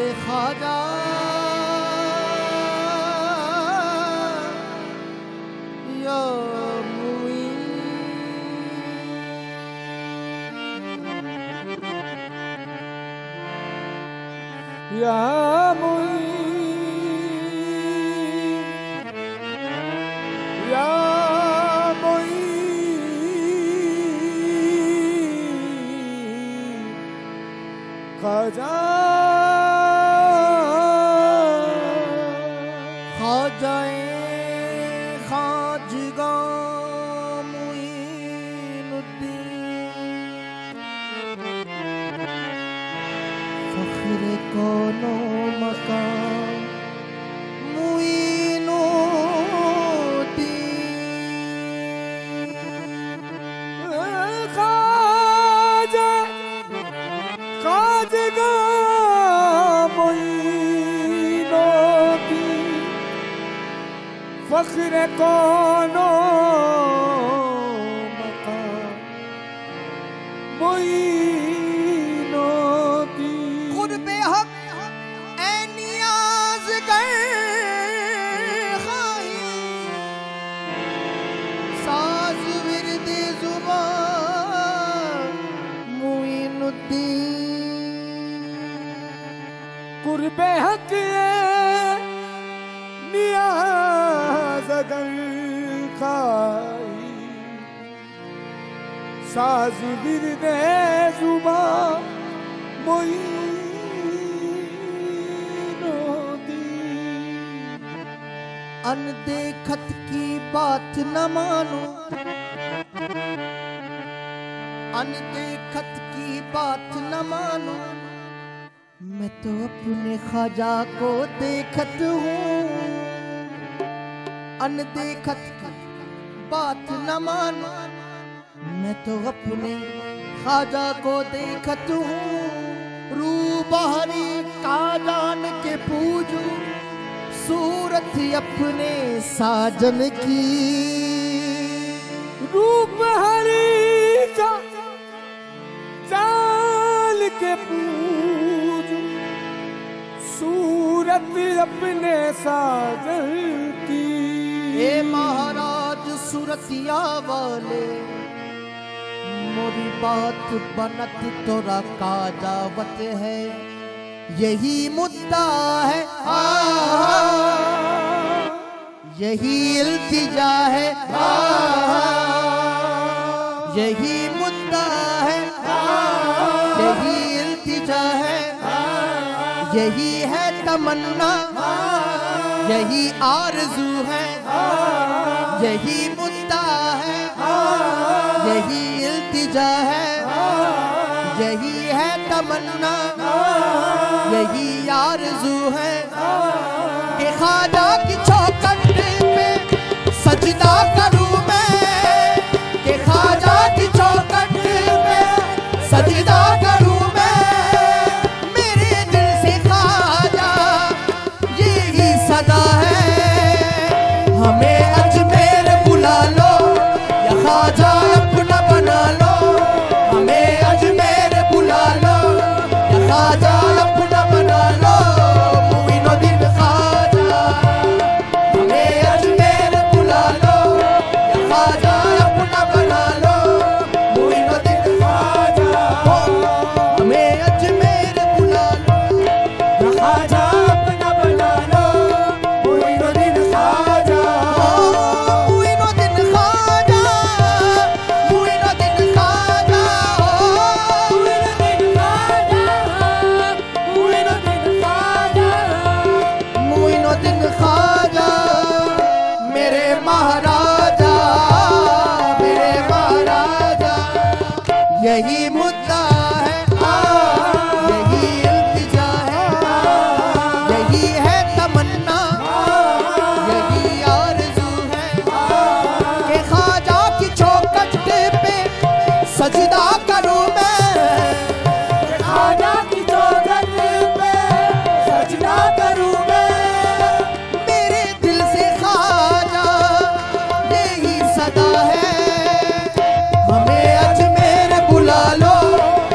मेरे ख्वाजा या मुईन, या मुईन, या ख्वाजा ख्वाजाए खाजगा मुईनुद्दीन, फख्र कौनो मकाम मुईनुद्दीन, ख्वाजा खाजगा मुईनुद्दीन, फख्र कौनो मकाम मुईनुद्दीन। कुर्बे हक ए नियाज गर खाही, साज विरदे जुबान मुईनुद्दीन, कुर्बे हक नियाज अगर खाई, साज बिरदे जुबा मुईनुद्दीन। अनदेखत की बात न मानो, अनदेखत की बात न मानो, मैं तो अपने ख्वाजा को देखत हूँ। अनदेखत की बात न मानो, मैं तो अपने ख्वाजा को देखत हूँ। रूबहरी का जान के पूजू, सूरत अपने साजन की। रूबहरी का जान के पूजू, सूरत अपने साजन की। ए महाराज सूरतिया वाले, मोरी बात बनत तोरा का जावत है, यही मुद्दा है, यही इल्तिजा है, यही मुद्दा है, यही इल्तिजा है, यही है तमन्ना, यही आरज़ू है, यही मुद्दा है, यही इल्तिजा है, यही है तमन्ना, यही आरज़ू है कि ख्वाजा की चौखट पे सजदा करूं मैं, कि ख्वाजा की चौखट पे सजदा करूं मैं। मेरे दिल से ख्वाजा यही सदा है, हमें अजमेर बुला लो या ख्वाजा अपना बना लो, हमें अजमेर बुला लो या ख्वाजा अपना बना लो। मुईनुद्दीन ख्वाजा, हमें अजमेर बुला लो या ख्वाजा अपना बना लो। मुईनुद्दीन ख्वाजा, हमें अजमेर बुला लो या ख्वाजा अपना बना लो। मुईनुद्दीन ख्वाजा, मुईनुद्दीन ख्वाजा, मुईनुद्दीन ख्वाजा, मुईनुद्दीन ख्वाजा, मुईनुद्दीन ख्वाजा, मुईनुद्दीन ख्वाजा, मेरे महाराजा, मेरे महाराजा, यही मुद्दा है, यही इल्तिजा है, यही है तमन्ना, यही आरज़ू है कि ख्वाजा की चौखट पे सजदा करूं मैं, कि ख्वाजा की चौखट पे सजदा करूं मैं। मेरे दिल से ख्वाजा यही सदा है, हमें अजमेर बुला लो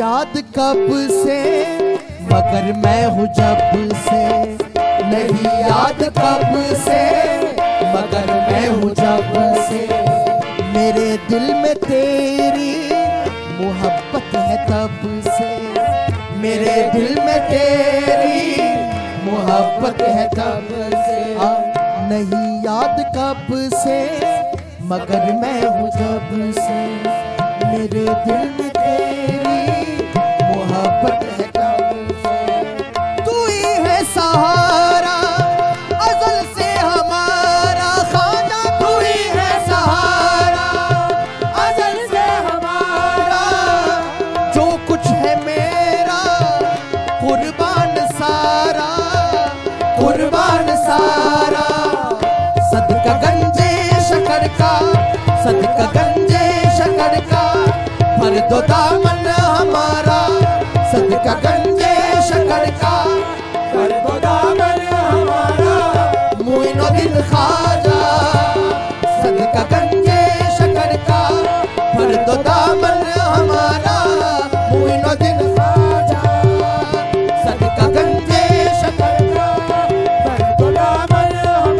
याद कब से मगर मैं हूँ जब से, नहीं याद कब से मगर मैं हूँ जब से। मेरे दिल में तेरी मोहब्बत है तब से, मेरे दिल में तेरी मोहब्बत है तब से। नहीं याद कब से मगर मैं हूँ जब से, मेरे दिल में तेरी मोहब्बत है तब से। तू ही है सहारा अज़ल से हमारा ख्वाजा, तू ही है सहारा अज़ल से हमारा। जो कुछ है मेरा कुर्बान सारा, कुर्बान सारा। सदका गंजे शकर का, सदका गंजे शकर का भर दो दामन हमारा। सदका गंजे शकर का भर दो दामन हमारा। मोइनुद्दीन ख्वाजा सदका गंजे शकर का भर दो दामन हमारा। मोइनुद्दीन ख्वाजा सदका गंजे शकर का भर दो दामन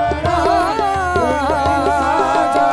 हमारा।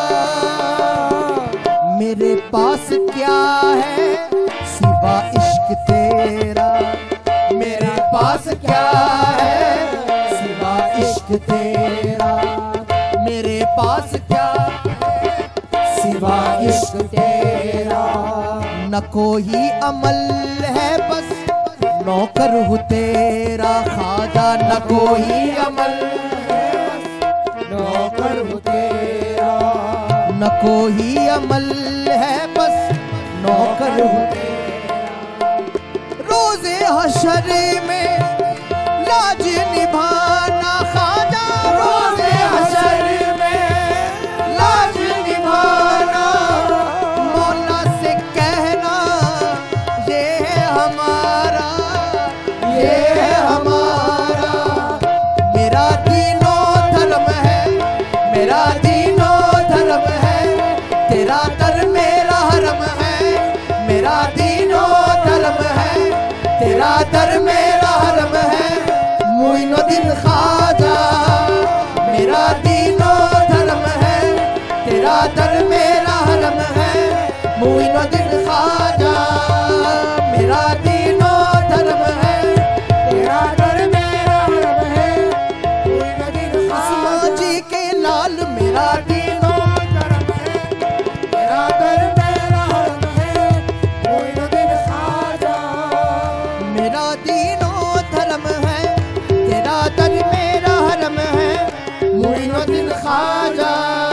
मेरे पास क्या है सिवा इश्क तेरा, मेरे पास क्या है सिवा इश्क तेरा। मेरे पास क्या है सिवा इश्क तेरा। न कोई अमल है बस नौकर हूँ तेरा ख्वाजा, न कोई अमल है बस नौकर हूँ तेरा। न कोई अमल है बस नौकर हूँ तेरा। रोज़े हशर में लाज निभाना ख्वाजा, रोज़े हशर में लाज निभाना। मौला से कहना ये है हमारा, ये है हमारा। मेरा दीनो धर्म है, मेरा दीनो धर्म है। तेरा दर मेरा हरम है, मेरा दीनो धर्म है। तेरा दर मेरा हरम है। मोइनुद्दीन ख्वाजा मेरा दीनो धर्म है। तेरा दर मेरा हरम है। मोइनुद्दीन ख्वाजा मेरा दीनो धर्म है। तेरा दर मेरा हरम है। मोइनुद्दीन ख्वाजा जी के लाल मेरा दीनो धर्म है। तेरा दर मेरा हरम है। मोइनुद्दीन ख्वाजा मेरा दीनो धर्म है। तेरा दर मेरा हरम है। मोइनुद्दीन ख्वाजा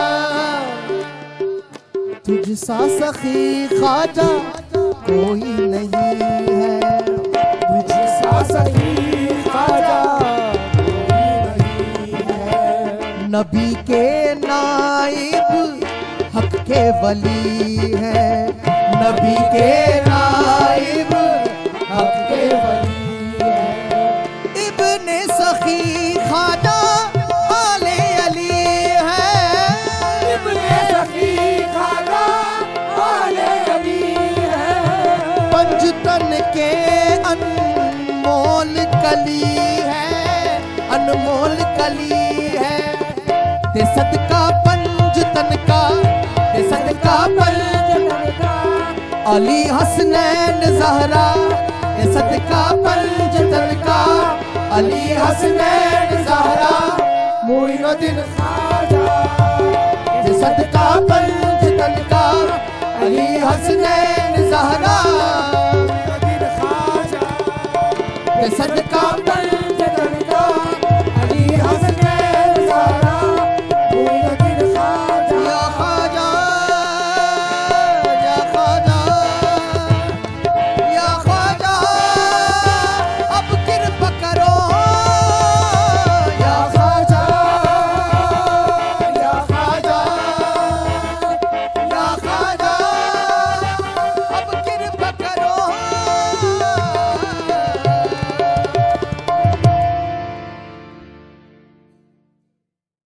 तुझसा सखी ख्वाजा कोई नहीं है, तुझसा सखी ख्वाजा कोई नहीं है। नबी के नाइब हक के वली है, नबी के नाइब हक के वली है। इब्ने सखी ख्वाजा आले अली है, इब्ने सखी ख्वाजा आले अली है। पंजतन के अनमोल कली है, अनमोल कली है। ते सदका पंजतन का, ते सदका पंजतन का। अली हसनैन ज़हरा ते सदका पंजतन का। अली हसनैन ज़हरा मोइनुद्दीन ख्वाजा ते सदका पंजतन का। अली हसनैन ज़हरा मोइनुद्दीन ख्वाजा ते सदका